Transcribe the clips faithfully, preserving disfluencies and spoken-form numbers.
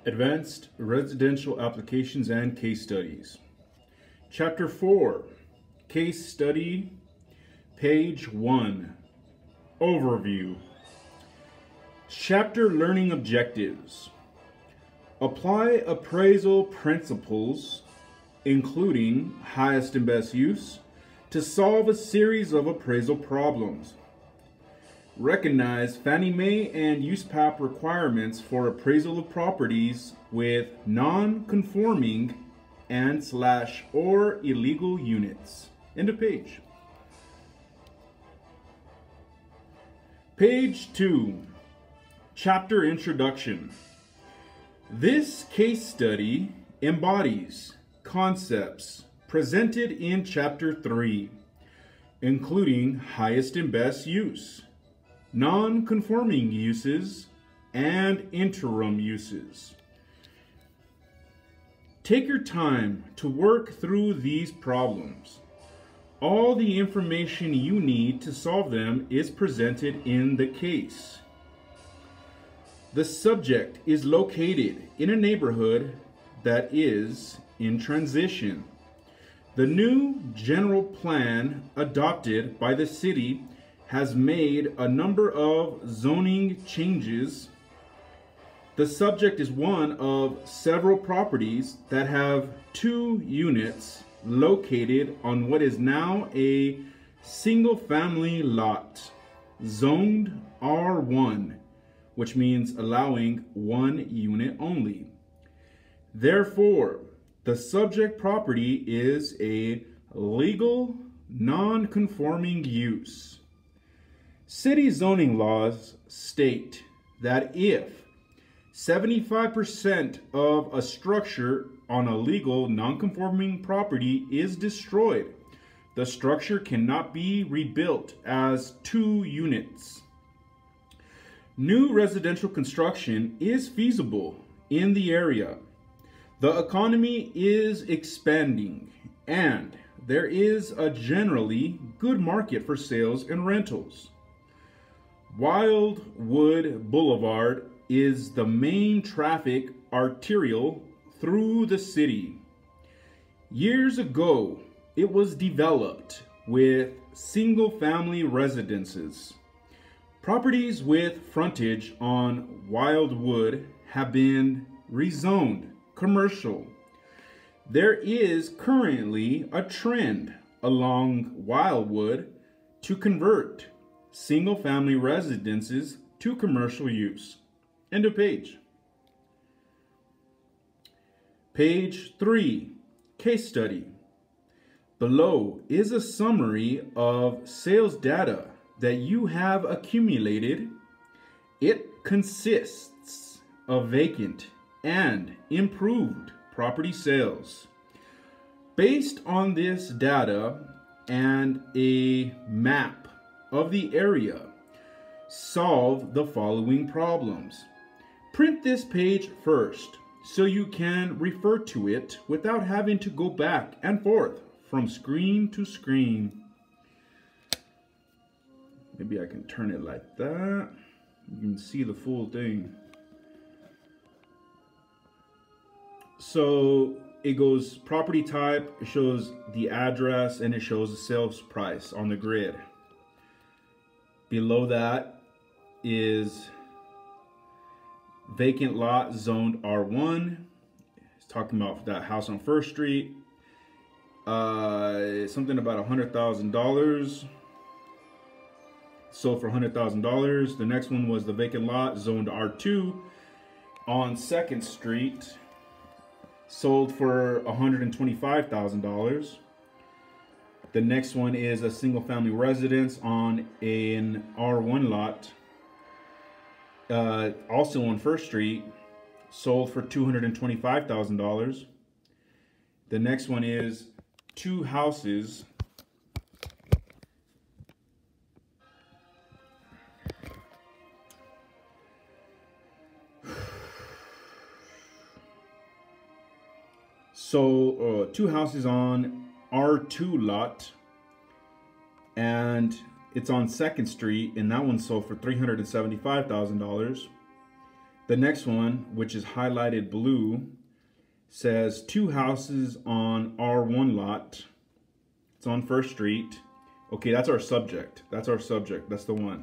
Advanced Residential Applications and Case Studies. Chapter four, Case Study, Page one, Overview. Chapter Learning Objectives. Apply appraisal principles, including highest and best use, to solve a series of appraisal problems. Recognize Fannie Mae and U S P A P requirements for appraisal of properties with non-conforming and slash or illegal units. End of page. Page two, Chapter Introduction. This case study embodies concepts presented in Chapter three, including highest and best use, non-conforming uses, and interim uses. Take your time to work through these problems. All the information you need to solve them is presented in the case. The subject is located in a neighborhood that is in transition. The new general plan adopted by the city has made a number of zoning changes. The subject is one of several properties that have two units located on what is now a single-family lot, zoned R one, which means allowing one unit only. Therefore, the subject property is a legal non-conforming use. City zoning laws state that if seventy-five percent of a structure on a legal non-conforming property is destroyed, the structure cannot be rebuilt as two units. New residential construction is feasible in the area. The economy is expanding, and there is a generally good market for sales and rentals. Wildwood Boulevard is the main traffic arterial through the city. Years ago, it was developed with single-family residences. Properties with frontage on Wildwood have been rezoned commercial. There is currently a trend along Wildwood to convert single-family residences to commercial use. End of page. Page three, Case Study. Below is a summary of sales data that you have accumulated. It consists of vacant and improved property sales. Based on this data and a map of the area, solve the following problems. Print this page first so you can refer to it without having to go back and forth from screen to screen. Maybe I can turn it like that. You can see the full thing. So it goes property type, it shows the address, and it shows the sales price on the grid. Below that is vacant lot zoned R one. It's talking about that house on First Street. Uh, something about one hundred thousand dollars. Sold for one hundred thousand dollars. The next one was the vacant lot zoned R two on Second Street. Sold for one hundred twenty-five thousand dollars. The next one is a single family residence on an R one lot, uh, also on First Street, sold for two hundred twenty-five thousand dollars. The next one is two houses so uh, two houses on R two lot, and it's on Second Street, and that one sold for three hundred seventy-five thousand dollars. The next one, which is highlighted blue, says two houses on R one lot. It's on First Street. Okay, that's our subject. That's our subject. That's the one.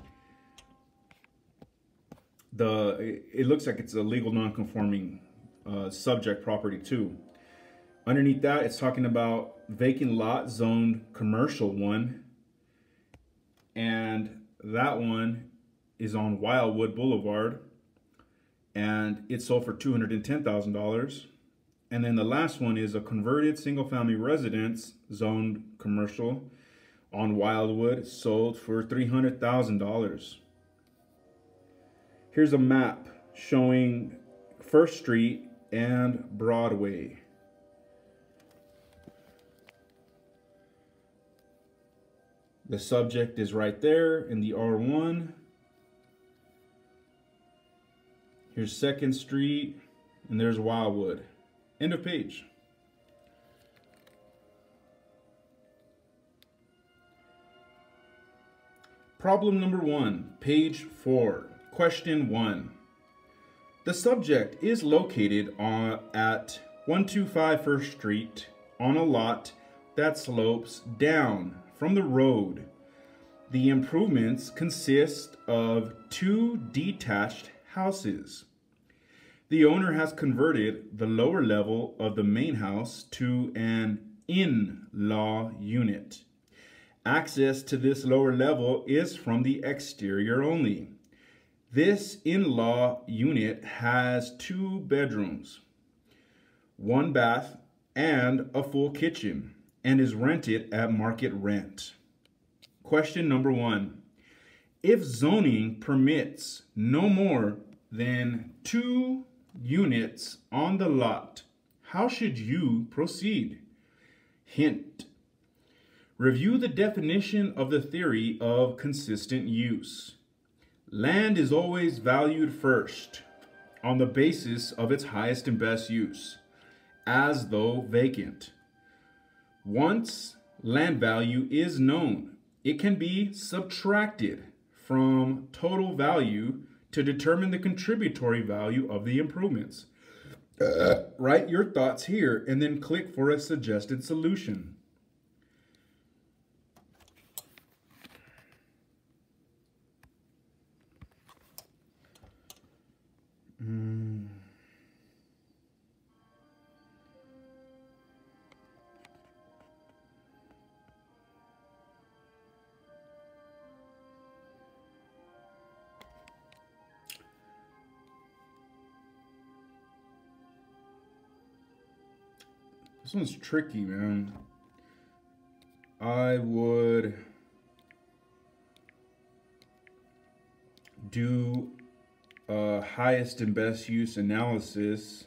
The it looks like it's a legal non-conforming uh, subject property too. Underneath that, it's talking about vacant lot zoned commercial one, and that one is on Wildwood Boulevard, and it sold for two hundred ten thousand dollars. And then the last one is a converted single-family residence zoned commercial on Wildwood, sold for three hundred thousand dollars. Here's a map showing First Street and Broadway. The subject is right there in the R one. Here's Second Street, and there's Wildwood. End of page. Problem number one, page four. Question one. The subject is located on, at one two five First Street on a lot that slopes down from the road. The improvements consist of two detached houses. The owner has converted the lower level of the main house to an in-law unit. Access to this lower level is from the exterior only. This in-law unit has two bedrooms, one bath, and a full kitchen, and is rented at market rent. Question number one. If zoning permits no more than two units on the lot, how should you proceed? Hint. Review the definition of the theory of consistent use. Land is always valued first on the basis of its highest and best use, as though vacant. Once land value is known, it can be subtracted from total value to determine the contributory value of the improvements. Uh, write your thoughts here and then click for a suggested solution. Mm. This one's tricky, man. I would do a highest and best use analysis.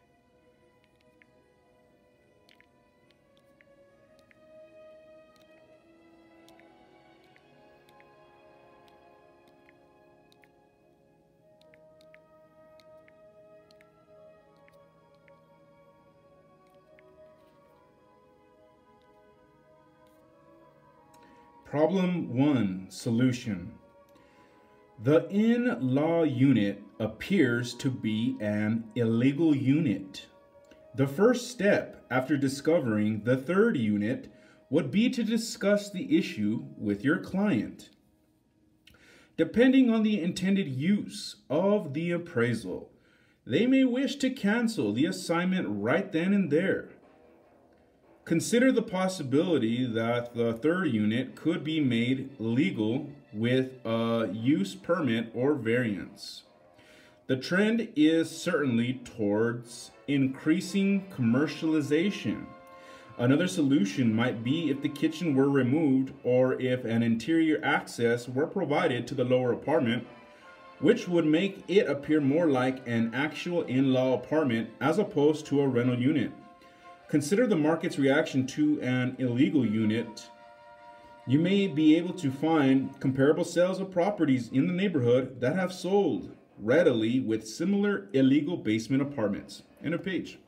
Problem one, solution. The in-law unit appears to be an illegal unit. The first step after discovering the third unit would be to discuss the issue with your client. Depending on the intended use of the appraisal, they may wish to cancel the assignment right then and there. Consider the possibility that the third unit could be made legal with a use permit or variance. The trend is certainly towards increasing commercialization. Another solution might be if the kitchen were removed or if an interior access were provided to the lower apartment, which would make it appear more like an actual in-law apartment as opposed to a rental unit. Consider the market's reaction to an illegal unit. You may be able to find comparable sales of properties in the neighborhood that have sold readily with similar illegal basement apartments. End of page.